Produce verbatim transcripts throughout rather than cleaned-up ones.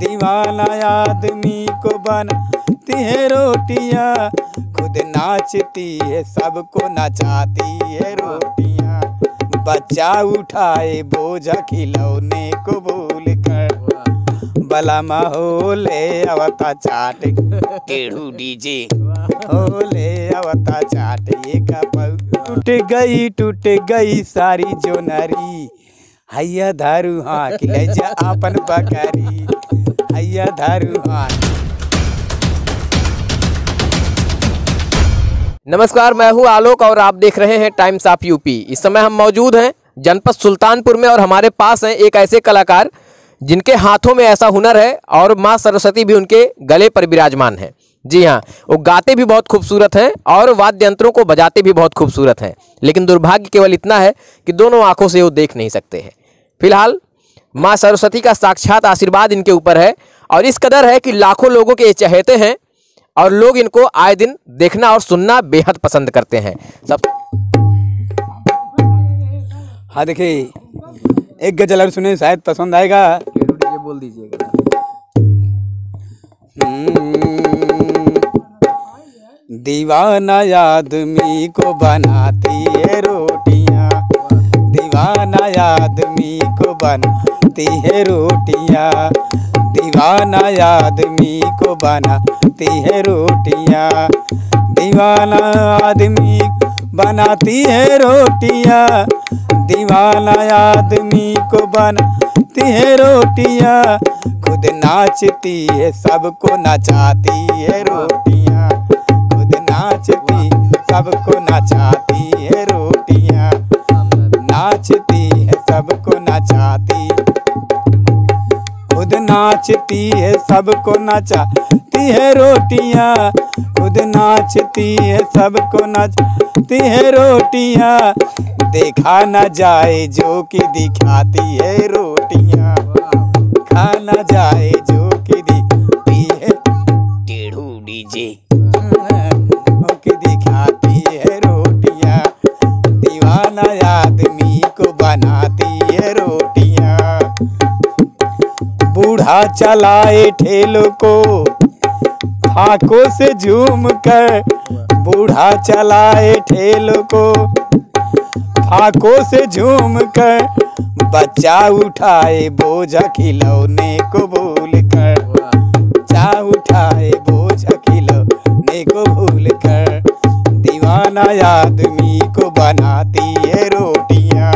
दीवाना आदमी को बनाती है रोटियां, खुद नाचती है सबको नचाती है रोटियां। बच्चा उठाए बोझा खिलौने को भूल कर, भला माहौले अवता चाट टेढ़ू डीजे होले अवता चाट ये कपऊ। टूट गई टूट गई सारी जो नरी, हैया धारू हाँ खिले जा आपन बकरी, हैया धारू हाँ। नमस्कार, मैं हूं आलोक और आप देख रहे हैं टाइम्स ऑफ यूपी। इस समय हम मौजूद हैं जनपद सुल्तानपुर में और हमारे पास हैं एक ऐसे कलाकार जिनके हाथों में ऐसा हुनर है और माँ सरस्वती भी उनके गले पर विराजमान है। जी हाँ, वो गाते भी बहुत खूबसूरत हैं और वाद्य यंत्रों को बजाते भी बहुत खूबसूरत हैं, लेकिन दुर्भाग्य केवल इतना है कि दोनों आंखों से वो देख नहीं सकते हैं। फिलहाल माँ सरस्वती का साक्षात आशीर्वाद इनके ऊपर है और इस कदर है कि लाखों लोगों के चहेते हैं और लोग इनको आए दिन देखना और सुनना बेहद पसंद करते हैं। सब हाँ देखिए, एक गजल और सुने शायद पसंद आएगा। ये बोल दीजिएगा। दीवाना आदमी को बनाती है रोटियां, दीवाना आदमी को बनाती है रोटियां, दीवाना आदमी को बनाती है रोटियां, दीवाना आदमी बनाती है रोटियां, दीवाना आदमी को बनाती है रोटियां, खुद नाचती है सबको नचाती है रोटियां, खुद नाचती सबको नचाती है रोटियां, नाचती है सबको नचाती, खुद नाचती है सबको नचाती है रोटियां, खुद नाचती है सबको नचाती है रोटियां, देखा न जाए जो कि दिखाती है रोटियां, खा न जाए जो कि दिखाती है टेढ़ू डीजे कि दिखाती है रोटियां, दीवाना आदमी को बनाती है रोटियां। बूढ़ा चलाए ठेलों को फाकों से झूम कर, बूढ़ा चलाए ठेलों को फाकों से झूम कर, बच्चा उठाए बोझा खिलौने को भूल कर, बच्चा उठाए बोझा खिलौने को भूल कर, दीवाना आदमी को बनाती है रोटियां।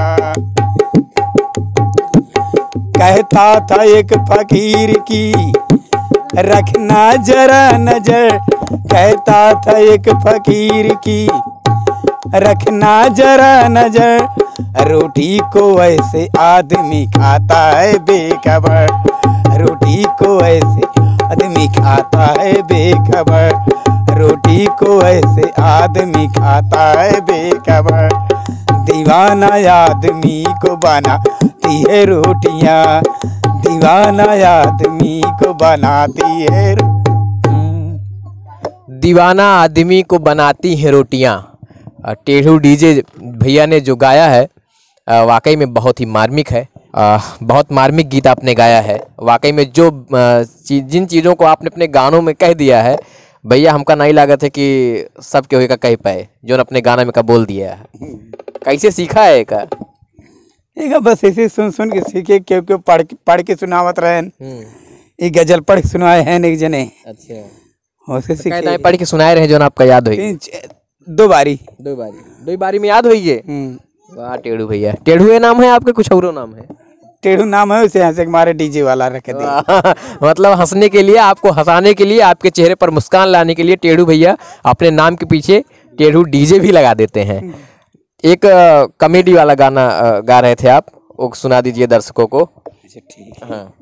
कहता था एक फकीर की रखना जरा नजर, कहता था एक फकीर की रखना जरा नजर, रोटी को ऐसे आदमी खाता है बेखबर, रोटी को ऐसे आदमी खाता है बेखबर, रोटी को ऐसे आदमी खाता है बेखबर, दीवाना आदमी को बनाती है रोटियां, दीवाना आदमी को बनाती है, दीवाना आदमी को बनाती हैं रोटियां। टेढ़ू डीजे भैया ने जो गाया है वाकई में बहुत ही मार्मिक है, बहुत मार्मिक गीत आपने गाया है। वाकई में जो चीज, जिन चीज़ों को आपने अपने गानों में कह दिया है भैया, हमका नहीं लागत है कि सब के का कह पाए जो अपने गाना में का बोल दिया है। कैसे सीखा है का? एक बस ऐसे सुन सुन के सीखे, क्यों क्यों पढ़ पढ़ के सुनावत रहे, एक गजल पढ़ के सुनाए हैं एक जने। अच्छा, तो पढ़ के सुनाए रहे जो आपका याद हुई? दो बारी दो बारी दो बारी में याद हुई है। वाह टेढ़ू भैया। टेढ़ू ये नाम है आपके, कुछ और नाम है? टेढ़ू नाम है, उसे हंसे हमारे डीजे वाला रखे दे। मतलब हंसने के लिए, आपको हंसाने के लिए, आपके चेहरे पर मुस्कान लाने के लिए टेढ़ू भैया अपने नाम के पीछे टेढ़ू डीजे भी लगा देते हैं। एक कॉमेडी वाला गाना गा रहे थे आप, वो सुना दीजिए दर्शकों को। अच्छा ठीक है। हाँ।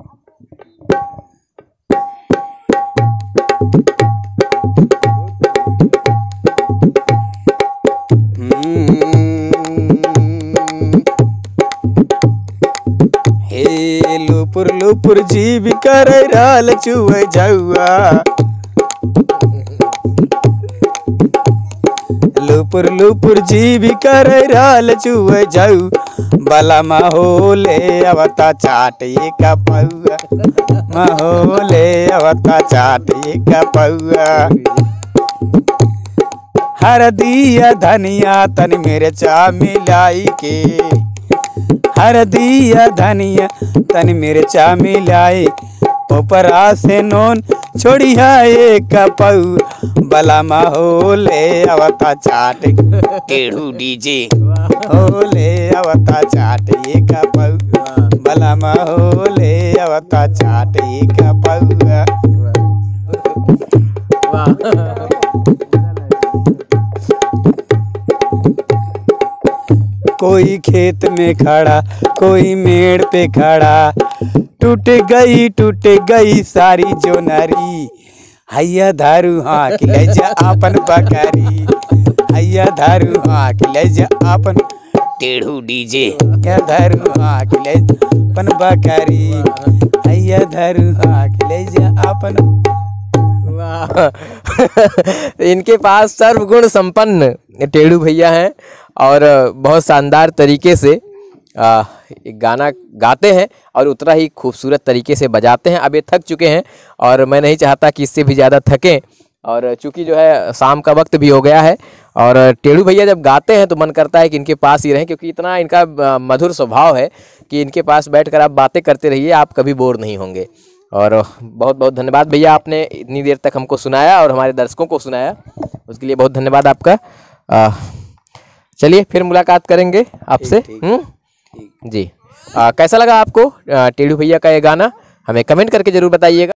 हे लुपुर लुपुर जीव कर राल चुए जाऊआ, लुपुर लुपुर जी भी कर राल चुए जाऊ बला महोले अवता चाटे का पौआ महोले अवता चाटे का पौआ हर दिया धनिया तन मिर्चा मिलाई के हर दिया धनिया तन मिर्चा मिलाई ऊपरा से नोन छोड़िया एक पऊ बला महोले अवता चाट टेढ़ू डीजे होले अवता चाट एक पऊ बला महोले अवता चाट एक पऊ। कोई खेत में खड़ा कोई मेड़ पे खड़ा टूट गई टूट गई सारी जो नारी हैया धारू हाँ ले जा आपन बकरी हैया धारू हाँ ले जा आपन टेढ़ू डीजे क्या धारू हाँ ले अपन बकरी हैया धारू हाँ ले जा आपन। इनके पास सर्वगुण संपन्न टेढ़ू भैया हैं और बहुत शानदार तरीके से आ, एक गाना गाते हैं और उतना ही खूबसूरत तरीके से बजाते हैं। अब ये थक चुके हैं और मैं नहीं चाहता कि इससे भी ज़्यादा थकें और चूंकि जो है शाम का वक्त भी हो गया है और टेढ़ू भैया जब गाते हैं तो मन करता है कि इनके पास ही रहें क्योंकि इतना इनका मधुर स्वभाव है कि इनके पास बैठकर आप बातें करते रहिए, आप कभी बोर नहीं होंगे। और बहुत बहुत धन्यवाद भैया, आपने इतनी देर तक हमको सुनाया और हमारे दर्शकों को सुनाया, उसके लिए बहुत धन्यवाद आपका। चलिए फिर मुलाकात करेंगे आपसे। हम्म जी, आ, कैसा लगा आपको टेढ़ू भैया का ये गाना? हमें कमेंट करके ज़रूर बताइएगा।